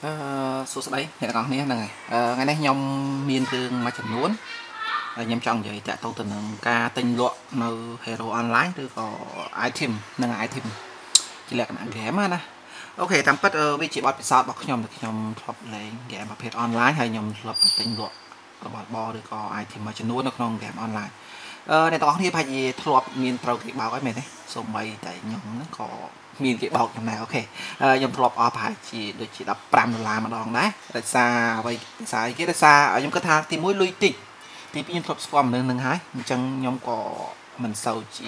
សួស្តីអ្នកទាំងអស់គ្នាហ្នឹងហើយថ្ងៃនេះខ្ញុំមានរឿងមួយចំនួនហើយខ្ញុំចង់និយាយតាក់ទងទៅនឹងការទិញលក់នៅ Hero Online ឬក៏ item និង item ជាលក្ខណៈ game ណាអូខេតាមពិតវាជាបទពិសោធន៍របស់ខ្ញុំដែលខ្ញុំធ្លាប់លេង game ប្រភេទ online ហើយខ្ញុំធ្លាប់ទិញលក់របស់របរឬក៏ item មួយចំនួននៅក្នុង game online អ្នកទាំងអស់គ្នាប្រហែលជាធ្លាប់មានត្រូវគេបោកហើយមែនទេសូម្បីតែខ្ញុំហ្នឹងក៏មានគេបោកខ្ញុំដែរអូខេខ្ញុំធ្លាប់អស់ប្រហែលជាដូចជា$15ម្ដងដែរដោយសារអ្វីដោយសារអីគេដោយសារខ្ញុំគិតថាទី1លុយតិចទី2ខ្ញុំធ្លាប់ស្គាល់មនុស្សនឹងហើយអញ្ចឹងខ្ញុំក៏មិនសូវជា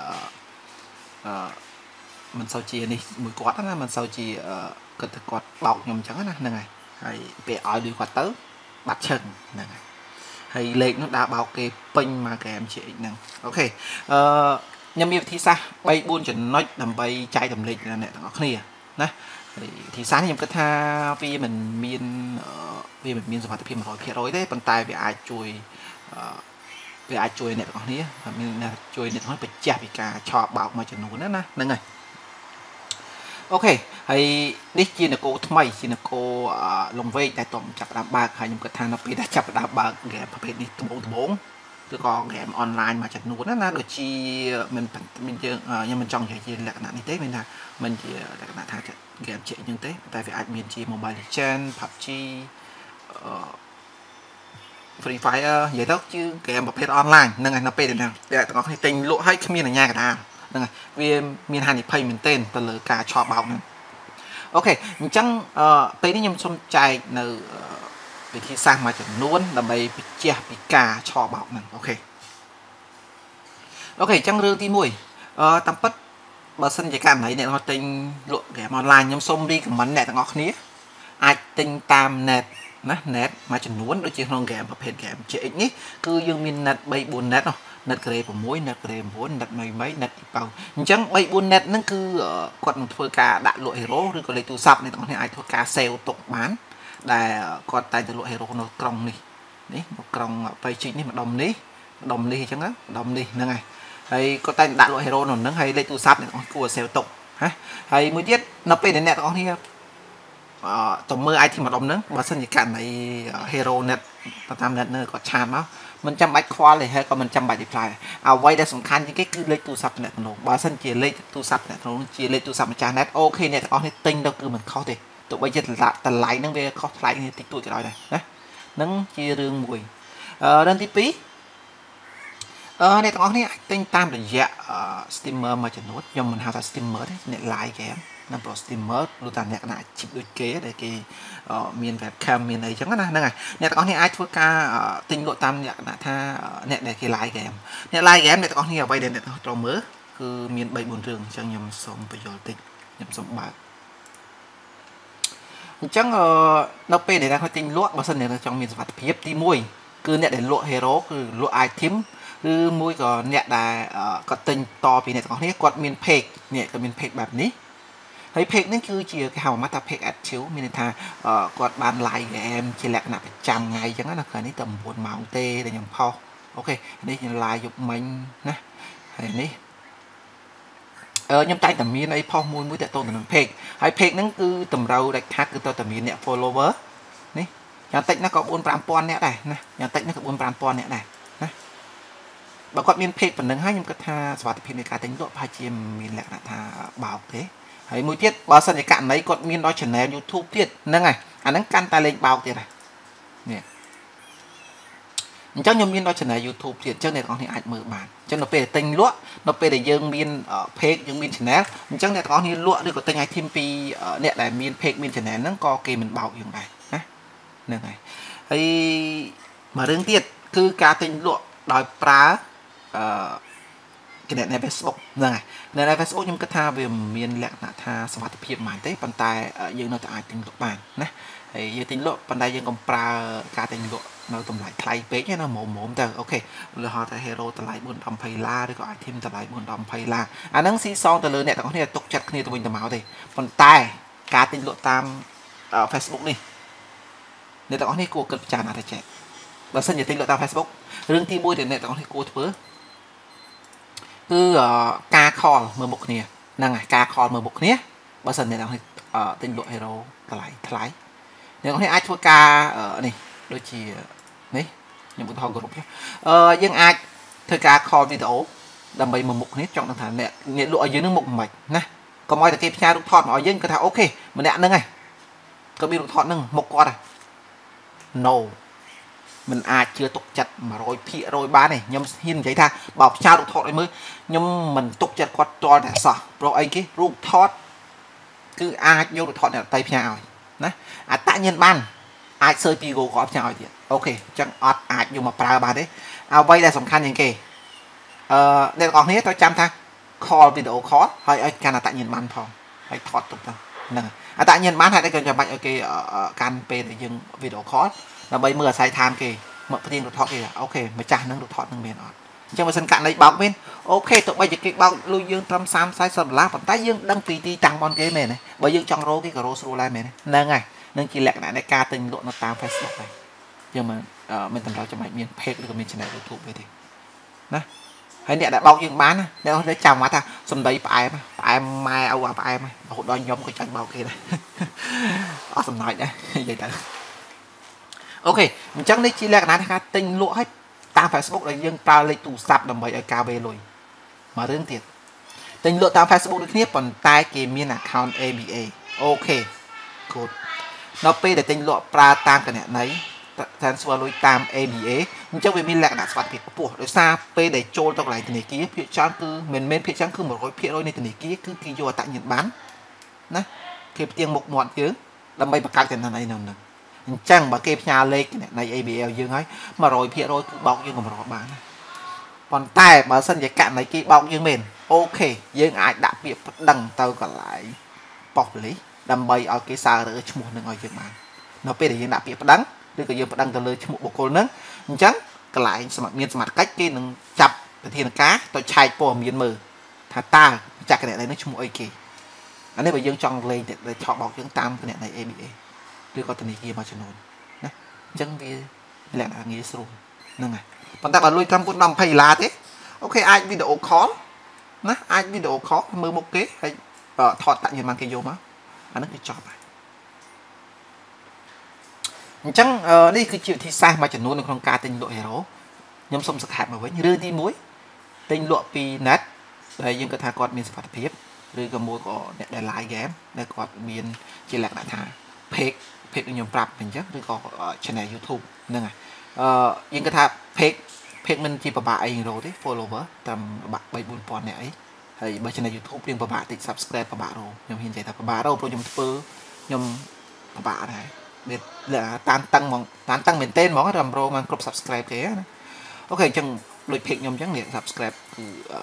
មិនសូវជានេះមួយគាត់ណាមិនសូវជាគិតថាគាត់បោកខ្ញុំអញ្ចឹងណាហ្នឹងហើយពេលឲ្យលុយគាត់ទៅបាត់ឈឹងហ្នឹងហើយលេខនោះដើរបោកគេពេញមកហ្គេមជាហ្នឹងអូខេខ្ញុំមានវិធីសាស្ត្រ 3-4 ចំណុចដើម្បីចែករំលែកដល់អ្នកទាំងអស់គ្នាណាហើយវិធីសាស្ត្រនេះខ្ញុំគិតថាវាមិនមានសុវត្ថិភាព 100% ទេប៉ុន្តែវាអាចជួយអ្នកទាំងអស់គ្នាមានជួយអ្នកទាំងអស់បញ្ជាក់ពីការឆោបបោកមួយចំនួនណាហ្នឹងហើយអូខេហើយនេះជានគរថ្មីជានគរលងវែកដែលតមចាប់ផ្ដើមបើកហើយខ្ញុំគិតថានៅពេលដែលចាប់ផ្ដើមបើកហ្គេមប្រភេទនេះដំបូងឬក៏ហ្គេមអនឡាញមួយចំនួនណាដូចជាមានយើងខ្ញុំមិនចង់និយាយជាលក្ខណៈនេះទេមានថាមិនជាលក្ខណៈថាហ្គេមជាអញ្ចឹងទេតែវាអាចមានជា Mobile Legends PUBG Free Fire និយាយទៅជាហ្គេមប្រភេទអនឡាញហ្នឹងហើយនៅពេលដែលអ្នកទាំងអស់គ្នាទិញលក់ហើយគ្មានអាជ្ញាកណ្ដាលហ្នឹងហើយវាមានហានិភ័យមែនទែនទៅលើការឆោបបោកហ្នឹងអូខេអញ្ចឹងពេលនេះខ្ញុំសូមចែកនៅវិធីសាស្ត្រមួយចំនួនដើម្បីបញ្ជាក់ពីការឆោបបោកហ្នឹងអូខេអញ្ចឹងរឿងទី1តាមពិតបើសិនជាករណីអ្នកគាត់ទិញលក់ហ្គេមអនឡាញខ្ញុំសូមរីកមិនអ្នកទាំងអស់គ្នាអាចទិញតាម net ណា net មួយចំនួនដូចជាក្នុងហ្គេមប្រភេទហ្គេម GX នេះគឺយើងមាន net 3-4 net នោះ net grade 6 net grade 9 net មីមី net ទីប៉ៅអញ្ចឹង 3-4 net ហ្នឹងគឺគាត់នឹងធ្វើការដាក់លក់ hero ឬក៏លេខទូរស័ព្ទអ្នកទាំងអស់គ្នាអាចធ្វើការ save ទុកបានដែលគាត់តែងតែលក់ hero នៅក្រុងនេះនៅក្រុងបៃជីកនេះម្ដុំនេះអញ្ចឹងម្ដុំនេះហ្នឹងហើយគាត់តែងដាក់លក់ hero នៅហ្នឹងហើយលេខទូរស័ព្ទអ្នកទាំងអស់គួរ save ទុកណាហើយមួយទៀតនៅពេលដែលអ្នកទាំងអស់គ្នាទៅមើល item ម្ដុំហ្នឹងបើសិនជាករណី hero net តាម net នៅគាត់ឆាតមកមិនចាំបាច់ខ្វល់ទេហើយក៏មិនចាំបាច់ reply អ្វីដែលសំខាន់ជាងគេគឺលេខទូរស័ព្ទអ្នកទំនងបើសិនជាលេខទូរស័ព្ទអ្នកទំនងជាលេខទូរស័ព្ទម្ចាស់ net អូខេអ្នកទាំងអស់គ្នាទិញទៅគឺមិនខុសទេទោះបីជាតម្លៃហ្នឹងវាខុសថ្លៃគ្នាតិចតួចក៏ដោយដែរណាហ្នឹងជារឿងមួយរឿងទី2អ្នកទាំងអស់គ្នាអាចទិញតាមរយៈ streamer មួយចំនួនខ្ញុំមិនហៅថា streamer ទេអ្នក live game ណាព្រោះ streamer លុះតាអ្នកណាជីបដូចគេដែលគេមាន webcam មានអីចឹងណាហ្នឹងហើយអ្នកទាំងអស់គ្នាអាចធ្វើការទិញលក់តាមលក្ខណៈថាអ្នកដែលគេ live game អ្នក live game អ្នកទាំងអស់គ្នាអ្វីដែលអ្នកត្រូវមើលគឺមាន 3-4 រឿងអញ្ចឹងខ្ញុំសូមបញ្យល់តិចខ្ញុំសូមបើកអញ្ចឹងនៅពេលដែលអ្នកទិញលក់បើសិនអ្នកចង់មានសុវត្ថិភាពទី1គឺអ្នកដែលលក់ hero គឺលក់ item ឬមួយក៏អ្នកដែលគាត់ទិញតពីអ្នកទាំងអស់គ្នាគាត់មាន page នេះគាត់មាន page បែបនេះហើយ page នេះគឺជាគេហៅមកថា page active មានន័យថាគាត់បាន live game ជាលក្ខណៈប្រចាំថ្ងៃអញ្ចឹងណាគ្រាន់នេះតែ9ម៉ោងទេដែលខ្ញុំផុសអូខេនេះខ្ញុំ live យប់មិញណាហើយនេះខ្ញុំតែងតែមានអីផុសមួយតាក់ទងទៅនឹង page ហើយ page ហ្នឹងគឺតម្រូវដាច់ខាតគឺត្រូវតែមានអ្នក follower នេះយ៉ាងតិចណាក៏ 4-5,000 អ្នកដែរណាយ៉ាងតិចណាក៏ 4-5,000 អ្នកដែរណាបើគាត់មាន page ប៉ុណ្ណឹងហើយខ្ញុំគិតថាសុវត្ថិភាពនៃការទិញលក់ប្រហែលជាមានលក្ខណៈថាបោកទេហើយមួយទៀតបើសិនជាករណីគាត់មានដល់ channel YouTube ទៀតហ្នឹងហើយអាហ្នឹងកាន់តែលេងបោកទៀតហើយនេះអញ្ចឹងខ្ញុំមានដល់ channel YouTube ទៀតអញ្ចឹងអ្នកទាំងអស់គ្នាអាចមើលបានអញ្ចឹងនៅពេលទិញលក់នៅពេលដែលយើងមាន page យើងមាន channel អញ្ចឹងអ្នកទាំងអស់គ្នាលក់ឬក៏ទិញ item ពីអ្នកដែលមាន page មាន channel ហ្នឹងក៏គេមិនបោកយើងដែរណាហ្នឹងហើយហើយមួយរឿងទៀតគឺការទិញលក់ដោយប្រើគេអ្នក Facebook ហ្នឹងហើយនៅ Facebook ខ្ញុំគិតថាវាមានលក្ខណៈថាសុវត្ថិភាពមិនទេប៉ុន្តែយើងនៅតែអាចទិញលក់បានណាហើយយើងទិញលក់ប៉ុន្តែយើងកុំប្រើការទិញលក់នៅតម្លៃថ្លៃពេកណាមុំទៅអូខេឧទាហរណ៍ថា hero តម្លៃ$4-20ឬក៏ item តម្លៃ$4-20អាហ្នឹងស៊ីសងទៅលើអ្នកទាំងអស់គ្នាទុកចិត្តគ្នាទៅវិញទៅមកទេប៉ុន្តែការទិញលក់តាម Facebook នេះអ្នកទាំងអស់គ្នាគួរគិតពិចារណាថាចេះបើសិនជាទិញលក់តាម Facebook រឿងទី1ដែលអ្នកទាំងអស់គ្នាគួរធ្វើគឺការ call មើលមុខគ្នាហ្នឹងហើយការ call មើលមុខគ្នាបើសិនអ្នកទាំងអស់គ្នាទិញលក់ hero តម្លៃថ្លៃអ្នកនេះអាចធ្វើការនេះដូចជានេះខ្ញុំឧទាហរណ៍គ្រប់យើងអាចធ្វើការ call video ដើម្បីមកមុខនេះចង់ដឹងថាអ្នកលក់ឲ្យយើងនឹងមុខមិនណាកុំឲ្យតែគេផ្ញើរូបថតមកឲ្យយើងគាត់ថាអូខេម្នាក់ហ្នឹងឯងក៏មានរូបថតហ្នឹងមុខគាត់ហ្នឹង no មិនអាចជឿទុកចិត្ត 100% បានទេខ្ញុំហ៊ាននិយាយថាបើផ្ញើរូបថតឲ្យមើលខ្ញុំមិនទុកចិត្តគាត់តតែសោះព្រោះអីគេរូបថតគឺអាចយករូបថតអ្នកដទៃផ្ញើឲ្យណាអត្តញ្ញាណបានអាច search ពី Google គាត់ផ្ញើឲ្យទៀតអូខេអញ្ចឹងអត់អាចយកមកប្រើបានទេអ្វីដែលសំខាន់ជាងគេអ្នកទាំងអស់គ្នាត្រូវចាំថា call video call ហើយឲ្យកាន់អត្តញ្ញាណបានផងហើយថតទុកទៅហ្នឹងអត្តញ្ញាណបានហេតុអីក៏ចាំបាច់ឲ្យគេកាន់ពេលដែលយើង video call ដើម្បីមើលអាស័យដ្ឋានគេមកព្រៀងរូបថតគេអូខេម្ចាស់នឹងរូបថតនឹងមានអត់អញ្ចឹងបើសិនករណីបោកមានអូខេទោះបីជាគេបោកលុយយើងត្រឹម$30-40ប៉ុន្តែយើងដឹងពីទីតាំងបនគេមែនទេបើយើងចង់រកគេក៏រកស្រួលដែរមែនទេហ្នឹងហើយនឹងជាលក្ខណៈនៃការទិញលក់នៅតាម Facebook ដែរយើងមិនតម្រូវចាំបាច់មាន page ឬក៏មាន channel YouTube ទេណាហើយអ្នកដែលបោកយើងបានអ្នកទៅចាំមកថាសំដីផ្អែមម៉ែអូផ្អែមរហូតដល់ខ្ញុំក៏ចាញ់បោកគេដែរអត់សំណើចដែរនិយាយទៅអូខេអញ្ចឹងនេះជាលក្ខណៈនៃការទិញលក់ឲ្យតាម Facebook ដែលយើងប្រើលេខទូរស័ព្ទដើម្បីឲ្យការវេលុយមករឿងទៀតទិញលក់តាម Facebook ដូចគ្នាប៉ុន្តែគេមាន account ABA អូខេ good នៅពេលដែលទិញលក់ប្រើតាមគណនី transfer លុយតាម ABA អញ្ចឹងវាមានលក្ខណៈសុវត្ថិភាពខ្ពស់ដោយសារពេលដែលចូលទៅកន្លែងធនាគារភាគច្រើនគឺមិនមែនភាគច្រើនគឺ 100% នៃធនាគារគឺគេយកអត្តញ្ញាណប័ណ្ណណាគេផ្ទៀងមុខមាត់យើងដើម្បីបង្កើតគណនីនៅនឹងអញ្ចឹងបើគេផ្ញើលេខនៃ ABL យើងហើយ 100% គឺបោកយើងកម្របានប៉ុន្តែបើសិនជាករណីគេបោកយើងមែនអូខេយើងអាចដាក់ពាក្យប្តឹងទៅកន្លែងប៉ូលីសដើម្បីឲ្យគេសាររើឈ្មោះនឹងឲ្យយើងបាននៅពេលដែលយើងដាក់ពាក្យប្តឹងឬក៏យើងប្តឹងទៅលើឈ្មោះបុគ្គលនឹងអញ្ចឹងកន្លែងមានសមត្ថកិច្ចគេនឹងចាប់វិធានការទៅឆែកព័ត៌មានមើលថាតើម្ចាស់គណនីនេះឈ្មោះអីគេអានេះបើយើងចង់លេងដែលឆក់បោកយើងតាមគណនី ABA ឬក៏ធនាគារមួយចំនួនណាអញ្ចឹងវាលក្ខណៈងាយស្រួលហ្នឹងហើយប៉ុន្តែបើលុយត្រឹម$20ទេអូខេអាច video call ណាអាច video call មើលមុខគេហើយថតតាក់ញ៉ាំបានគេយកមកអាហ្នឹងគឺចប់ហើយអញ្ចឹងនេះគឺជាវិធីសាស្ត្រមួយចំនួននៅក្នុងការទិញលក់ hero ខ្ញុំសូមសង្ខេបមកវិញរឿងទី1ទិញលក់ពី net ដែលយើងគិតថាគាត់មានសុវត្ថិភាពឬក៏មួយក៏អ្នកដែល live game ដែលគាត់មានជាលក្ខណៈថា page ខ្ញុំប្រាប់អញ្ចឹងឬក៏ channel YouTube ហ្នឹងហើយយើងគិតថា page មិនជាប្របាក់អីរោទេ follower តាមប្របាក់ 3-4,000 នាក់អីហើយបើ channel YouTube រៀងប្របាក់តិច subscribe ប្របាក់រោខ្ញុំហ៊ាននិយាយថាប្របាក់រោព្រោះខ្ញុំធ្វើខ្ញុំប្របាក់ដែរវាតានតឹងហ្មងតានតឹងមែនទែនហ្មងរំរោបានគ្រប់ subscribe គេណាអូខេអញ្ចឹងដូច page ខ្ញុំអញ្ចឹងនេះ subscribe គឺ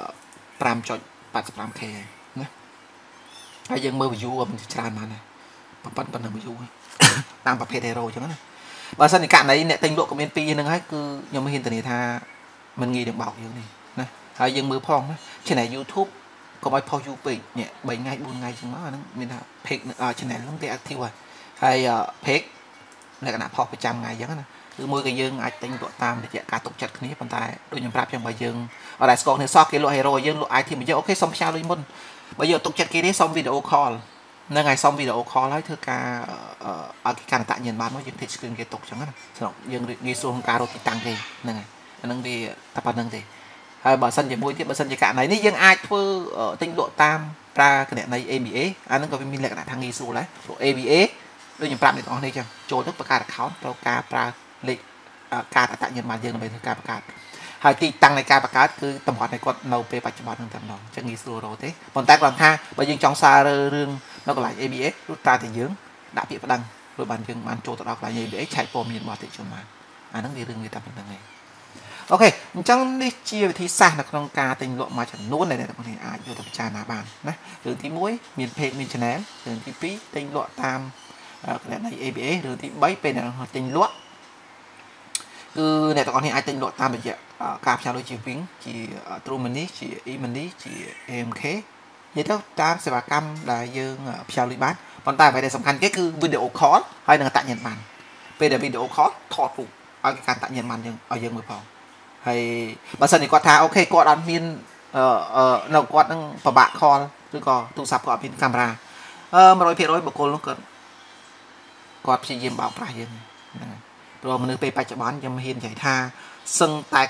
5.85k ណាហើយយើងមើល view ក៏មិនច្រើនបានដែរប៉ុណ្ណឹង view តាមប្រភេទ hero អញ្ចឹងណាបើសិនជាករណីអ្នកទិញលក់ក៏មាន2ហ្នឹងហើយគឺខ្ញុំហ៊ានធានាថាមិនងាយនឹងបោកយើងនេះណាហើយយើងមើលផងណា channel YouTube កុំឲ្យផុសយូរពេកនេះ3ថ្ងៃ4ថ្ងៃចឹងមកអាហ្នឹងមានថា page channel ហ្នឹងគេ active ហើយ page លក្ខណៈផុសប្រចាំថ្ងៃអញ្ចឹងណាគឺមួយក៏យើងអាចទិញលក់តាមរយៈការទុកចិត្តគ្នាប៉ុន្តែដូចខ្ញុំប្រាប់ចឹងបើយើងអត់ដែរស្គាល់គ្នាសោះគេលក់ hero យើងលក់ item យើងអូខេសុំផ្ញើលុយមុនបើយើងទុកចិត្តគេទេសុំ video call ហ្នឹងហើយសុំ video call ហើយធ្វើការឲ្យគេកាន់តាក់ញ៉ាំបានមកយើង take screen គេទុកចឹងណាស្រុកយើងងាយស្រួលក្នុងការរកទីតាំងគេហ្នឹងហើយអាហ្នឹងវាតែប៉ុណ្្នឹងទេហើយបើសិនជាមួយទៀតបើសិនជាករណីនេះយើងអាចធ្វើទិញលក់តាមប្រើគណនី ABA អាហ្នឹងក៏វាមានលក្ខណៈថាងាយស្រួលដែរព្រោះ ABA ដូចខ្ញុំប្រាប់អ្នកទាំងអស់នេះចឹងចូលទៅបង្កើត account ត្រូវការប្រើលេខកាតអត្តញ្ញាណប័ណ្ណយើងដើម្បីធ្វើការបង្កើតហើយទីតាំងនៃការបង្កើតគឺតំបន់នៃគាត់នៅពេលបច្ចុប្បន្នហ្នឹងតែម្ដងអញ្ចឹងងាយស្រួលរកទេប៉ុន្តែគាត់ថាបើយើងចង់សាររឿងនៅកន្លែង ABA គឺតែយើងដាក់ពាក្យប្តឹងព្រោះបានយើងបានចូលទៅដល់កន្លែង ABA ឆែកព័ត៌មានរបស់អតិថិជនបានអាហ្នឹងវារឿងវាតែប៉ុណ្្នឹងឯងអូខេអញ្ចឹងនេះជាវិធីសាស្ត្រនៅក្នុងការទិញលក់មួយចំនួនដែលអ្នកទាំងអស់គ្នាអាចយកទៅពិចារណាបានណារឿងទី1មាន page មាន channel រឿងទី2ទិញលក់តាមគណនី ABA រឿងទី3ពេលអ្នកទិញលក់គឺអ្នកទាំងអស់គ្នាអាចទិញលក់តាមរយៈការផ្ញើលុយជា Wing ជា True Money ជា E-money ជា AMK និយាយទៅតាមសេវាកម្មដែលយើងផ្ញើលុយបានប៉ុន្តែអ្វីដែលសំខាន់គេគឺ video call ហើយនឹងអត្តញ្ញាណប័ណ្ណពេលដែល video call ថតរូបឲ្យគេកាន់អត្តញ្ញាណប័ណ្ណយើងឲ្យយើងមើលផងហើយបើសិនជាគាត់ថាអូខេគាត់អត់មាននៅគាត់នឹងពិបាក call ឬក៏ទូរស័ព្ទគាត់អត់មានកាមេរ៉ា100% បុគ្គលនោះគាត់គាត់ព្យាយាមបោកប្រាស់យើងហ្នឹងហើយព្រោះមនុស្សពេលបច្ចុប្បន្នខ្ញុំហ៊ាននិយាយថាសឹងតែ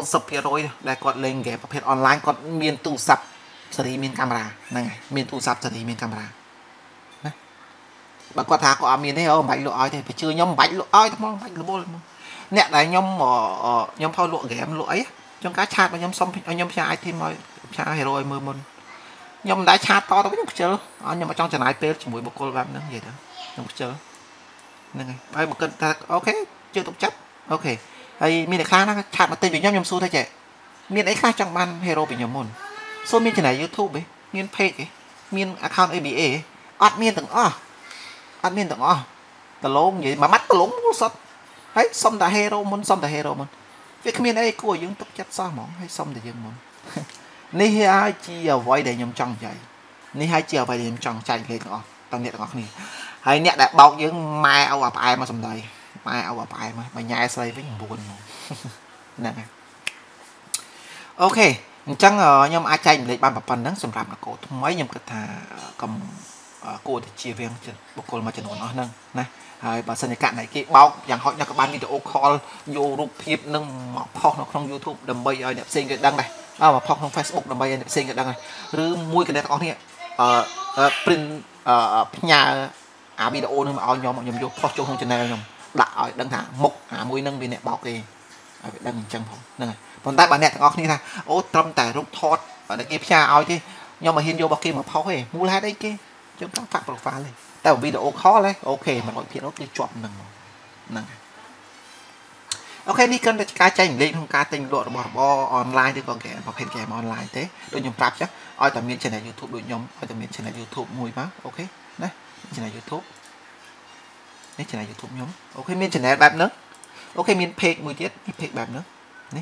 90% ដែលគាត់លេងហ្គេមប្រភេទអនឡាញគាត់មានទូរស័ព្ទសេរីមានកាមេរ៉ាហ្នឹងហើយមានទូរស័ព្ទសេរីមានកាមេរ៉ាណាបើគាត់ថាគាត់អត់មានទេអូមិនបាច់លក់ឲ្យទេបើជឿខ្ញុំមិនបាច់លក់ឲ្យទេហ្មងបាច់រវល់ហ្មងអ្នកដែលខ្ញុំផោលក់ហ្គេមលក់អីចុងការឆាតរបស់ខ្ញុំសុំខ្ញុំផ្សាយ item ឲ្យផ្សាយ hero ឲ្យមើលមុនខ្ញុំមិនដែរឆាតតទៅខ្ញុំខ្ជិលខ្ញុំអត់ចង់ចំណាយពេលជាមួយបុគ្គលបែបហ្នឹងនិយាយទៅខ្ញុំខ្ជិលហ្នឹងហើយបើគិតថាអូខេជឿទុកចិត្តអូខេហើយមានអ្នកខ្លះណាឆាតមកទិញពីខ្ញុំសួរថាចេះមានអីខ្លះចង់បាន hero ពីខ្ញុំមុនសួរមាន channel YouTube ទេមាន page ទេមាន account ABA អត់មានទាំងអស់ដលងនិយាយមួយម៉ាត់ដលងសុទ្ធហើយសុំតែ hero មុនសុំតែ hero មុនវាគ្មានអីគួរយើងទុកចិត្តសោះហ្មងហើយសុំតែយើងមុននេះហើយជាអ្វីដែលខ្ញុំចង់និយាយនេះហើយជាអ្វីដែលខ្ញុំចង់ចែកលេខទាំងអស់ទាំងអ្នកទាំងអស់គ្នាហើយអ្នកដែលបោកយើងម៉ែឲ្យអាផ្អែមមកសំដីម៉ែឲ្យអាផ្អែមមកញ៉ែស្រីវិញ9ហ្មងហ្នឹងហើយអូខេអញ្ចឹងខ្ញុំអាចចែកលេខបានប៉ុណ្្នឹងសម្រាប់នគរថ្មីខ្ញុំគិតថាកុំគួរតែជៀសវាងបុគ្គលមួយចំនួនអស់ហ្នឹងណាហើយបើសិនជាករណីគេបោកយ៉ាងហោចណាស់ក៏បានវីដេអូ call យករូបភាពនឹងមកផុសនៅក្នុង YouTube ដើម្បីឲ្យអ្នកផ្សេងគេដឹងដែរមកផុសក្នុង Facebook ដើម្បីឲ្យអ្នកផ្សេងគេដឹងដែរឬមួយក៏អ្នកទាំងអស់គ្នាprint ផ្ញើអាវីដេអូនឹងមកឲ្យខ្ញុំយកផុសចូលក្នុង channel ខ្ញុំដាក់ឲ្យដឹងថាមុខអាមួយនឹងវាអ្នកបោកគេឲ្យវាដឹងអញ្ចឹងផងហ្នឹងហើយប៉ុន្តែបើអ្នកទាំងអស់គ្នាថាអូត្រឹមតែរូបថតតែគេផ្ញើឲ្យទេខ្ញុំមិនហ៊ានយករបស់គេមកផុសទេមូលហេតុអីគេខ្ញុំចង់កាត់ profile ទេតែវីដេអូ call ទេអូខេ 100% គឺជាប់ហ្នឹងហ្នឹងអូខេនេះគិតតែការចែកលេខក្នុងការទិញលក់របស់របរអនឡាញឬក៏ហ្គេមប្រភេទហ្គេមអនឡាញទេដូចខ្ញុំប្រាប់ចឹងឲ្យតែមាន channel YouTube ដូចខ្ញុំឲ្យតែមាន channel YouTube មួយមកអូខេណា channel YouTube នេះ channel YouTube ខ្ញុំអូខេមាន channel បែបហ្នឹងអូខេមាន page មួយទៀតនេះ page បែបហ្នឹងនេះ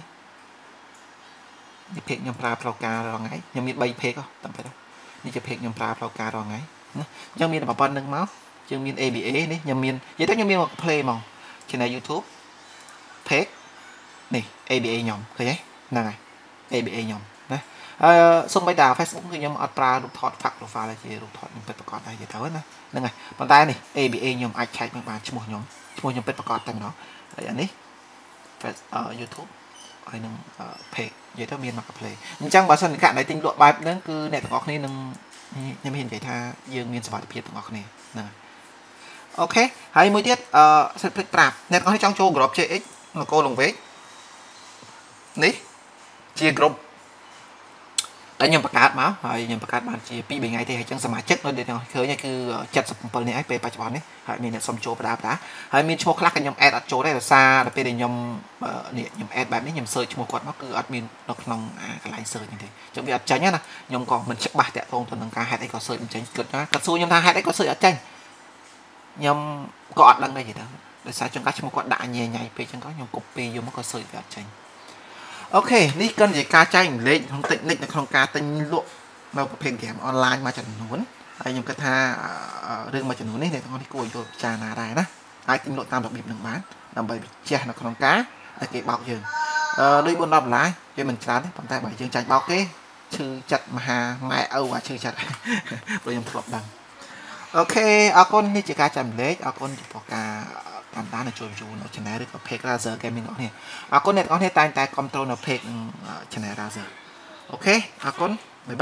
page ខ្ញុំប្រើផ្លូវការរាល់ថ្ងៃខ្ញុំមាន3 page តាមពិតនេះជា page ខ្ញុំប្រើផ្លូវការរាល់ថ្ងៃណាអញ្ចឹងមានប៉ុណ្្នឹងមកយើងមាន ABA នេះខ្ញុំមាននិយាយទៅខ្ញុំមានមក play មក channel YouTube page នេះ ABA ខ្ញុំឃើញទេហ្នឹងហើយ ABA ខ្ញុំណាសូម្បីតែ Facebook គឺខ្ញុំអត់ប្រើរូបថត fact profile ទេជារូបថតខ្ញុំពិតប្រាកដដែរនិយាយទៅណាហ្នឹងហើយប៉ុន្តែនេះ ABA ខ្ញុំអាចឆែកមកបានឈ្មោះខ្ញុំពិតប្រាកដតែម្ដងហើយអានេះ YouTube ហើយនឹង page និយាយទៅមានមក play អញ្ចឹងបើសិនករណីទិញលក់បែបហ្នឹងគឺអ្នកទាំងអស់គ្នានឹងខ្ញុំហ៊ាននិយាយថាយើងមានសុវត្ថិភាពទាំងអស់គ្នាហ្នឹងអូខេហើយមួយទៀតសិតភ្លេចប្រាប់អ្នកទាំងអស់គ្នាចង់ចូល group JX នគរលង្វែកនេះជា group តែខ្ញុំបង្កើតមកហើយខ្ញុំបង្កើតបានជា2 3ថ្ងៃទេហើយអញ្ចឹងសមាជិកនៅដែលឃើញគឺ77នាក់ហើយពេលបច្ចុប្បន្ននេះហើយមានអ្នកសុំចូលបដាហើយមានឈ្មោះខ្លះក៏ខ្ញុំ add អត់ចូលដែរដោយសារដល់ពេលដែលខ្ញុំនេះខ្ញុំ add បែបនេះខ្ញុំ search ឈ្មោះគាត់មកគឺអត់មាននៅក្នុងកន្លែង search នេះទេអញ្ចឹងវាអត់ចេញណាខ្ញុំក៏មិនច្បាស់តាក់ទងទៅនឹងការហេតុអីក៏ search មិនចេញគាត់សួរខ្ញុំថាហេតុអីគាត់ search អត់ចេញខ្ញុំក៏អត់ដឹងដែរនិយាយទៅដោយសារចង្កាឈ្មោះគាត់ដាក់ញ៉ៃពេកអញ្ចឹងក៏ខ្ញុំ copy យកមកក៏ search វាអត់ចេញអូខេនេះគិតជាការចែកម្លែកក្នុង technique នៅក្នុងការទិញលក់នៅប្រភេទ game online មួយចំនួនហើយខ្ញុំគិតថារឿងមួយចំនួននេះអ្នកទាំងអស់នេះគួរយកពិចារណាដែរណាអាចទិញលក់តាមរបៀបនឹងបានដើម្បីជះនៅក្នុងការឲ្យគេបោកយើងដូច$4-10យើងមិនច្រើនទេប៉ុន្តែបើយើងចាញ់បោកគេឈឺចិត្តមហាម៉ែឪអាឈឺចិត្តព្រោះខ្ញុំធ្លាប់ដឹងអូខេអរគុណនេះជាការចែកម្លែកអរគុណចំពោះការតាមដាននៅចូល view នៅ channel ឬក៏ page Razer Gaming របស់នេះអរគុណអ្នកទាំងអស់គ្នាតែងតែ control នៅ page និង channel Razer អូខេអរគុណបាយ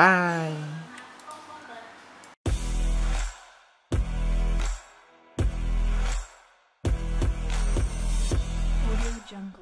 បាយ